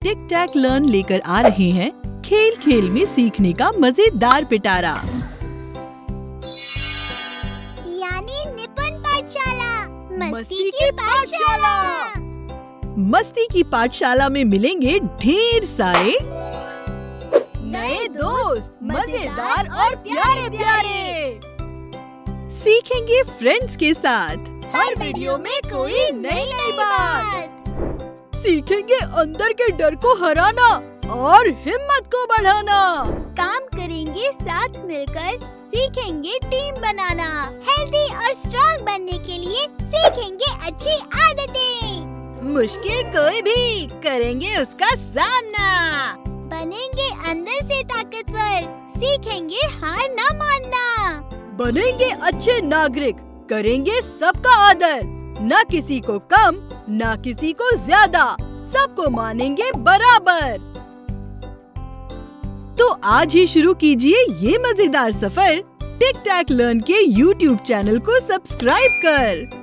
टिक tac learn लेकर आ रहे हैं खेल खेल में सीखने का मजेदार पिटारा, यानी निपुण पाठशाला, मस्ती की पाठशाला। मस्ती की पाठशाला में मिलेंगे ढेर सारे नए दोस्त, मजेदार और प्यारे प्यारे। सीखेंगे फ्रेंड्स के साथ, हर वीडियो में कोई नई नई बात। सीखेंगे अंदर के डर को हराना और हिम्मत को बढ़ाना। काम करेंगे साथ मिलकर, सीखेंगे टीम बनाना। हेल्दी और स्ट्रॉन्ग बनने के लिए सीखेंगे अच्छी आदतें। मुश्किल कोई भी करेंगे उसका सामना। बनेंगे अंदर से ताकतवर, सीखेंगे हार न मानना। बनेंगे अच्छे नागरिक, करेंगे सबका आदर, न किसी को कम न किसी को ज्यादा, सबको मानेंगे बराबर। तो आज ही शुरू कीजिए ये मजेदार सफर टिक टैक लर्न के YouTube चैनल को सब्सक्राइब कर।